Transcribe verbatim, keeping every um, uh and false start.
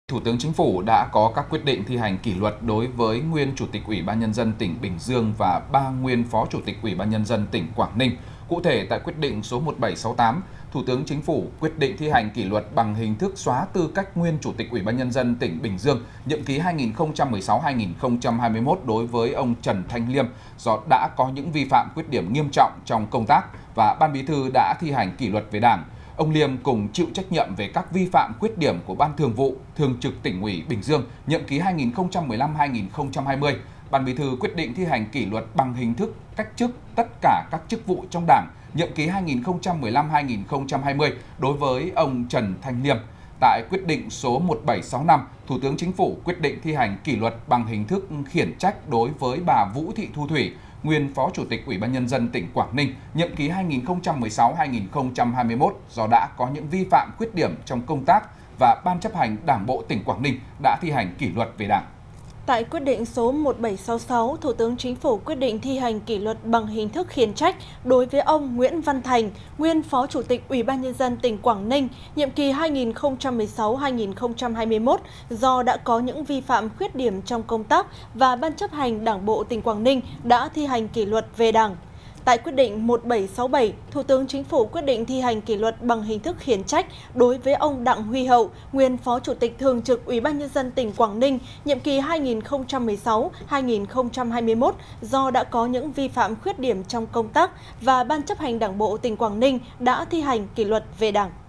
Thủ tướng Chính phủ đã có các quyết định thi hành kỷ luật đối với nguyên Chủ tịch Ủy ban Nhân dân tỉnh Bình Dương và ba nguyên Phó Chủ tịch Ủy ban Nhân dân tỉnh Quảng Ninh. Cụ thể, tại quyết định số một bảy sáu tám, Thủ tướng Chính phủ quyết định thi hành kỷ luật bằng hình thức xóa tư cách nguyên Chủ tịch Ủy ban Nhân dân tỉnh Bình Dương, nhiệm kỳ hai nghìn không trăm mười sáu đến hai nghìn không trăm hai mươi mốt đối với ông Trần Thanh Liêm do đã có những vi phạm khuyết điểm nghiêm trọng trong công tác và Ban Bí thư đã thi hành kỷ luật về Đảng. Ông Liêm cùng chịu trách nhiệm về các vi phạm khuyết điểm của Ban Thường vụ, Thường trực Tỉnh ủy Bình Dương, nhiệm kỳ hai nghìn không trăm mười lăm đến hai nghìn không trăm hai mươi. Ban Bí thư quyết định thi hành kỷ luật bằng hình thức cách chức tất cả các chức vụ trong Đảng, nhiệm kỳ hai nghìn không trăm mười lăm đến hai nghìn không trăm hai mươi đối với ông Trần Thanh Liêm. Tại quyết định số một bảy sáu năm, Thủ tướng Chính phủ quyết định thi hành kỷ luật bằng hình thức khiển trách đối với bà Vũ Thị Thu Thủy, nguyên Phó Chủ tịch Ủy ban Nhân dân tỉnh Quảng Ninh, nhiệm kỳ hai nghìn không trăm mười sáu đến hai nghìn không trăm hai mươi mốt do đã có những vi phạm khuyết điểm trong công tác và Ban chấp hành Đảng bộ tỉnh Quảng Ninh đã thi hành kỷ luật về Đảng. Tại quyết định số một bảy sáu sáu, Thủ tướng Chính phủ quyết định thi hành kỷ luật bằng hình thức khiển trách đối với ông Nguyễn Văn Thành, nguyên Phó Chủ tịch Ủy ban Nhân dân tỉnh Quảng Ninh, nhiệm kỳ hai nghìn không trăm mười sáu đến hai nghìn không trăm hai mươi mốt do đã có những vi phạm khuyết điểm trong công tác và Ban chấp hành Đảng bộ tỉnh Quảng Ninh đã thi hành kỷ luật về Đảng. Tại quyết định một bảy sáu bảy, Thủ tướng Chính phủ quyết định thi hành kỷ luật bằng hình thức khiển trách đối với ông Đặng Huy Hậu, nguyên Phó Chủ tịch Thường trực Ủy ban Nhân dân tỉnh Quảng Ninh, nhiệm kỳ hai nghìn không trăm mười sáu đến hai nghìn không trăm hai mươi mốt do đã có những vi phạm khuyết điểm trong công tác và Ban chấp hành Đảng bộ tỉnh Quảng Ninh đã thi hành kỷ luật về Đảng.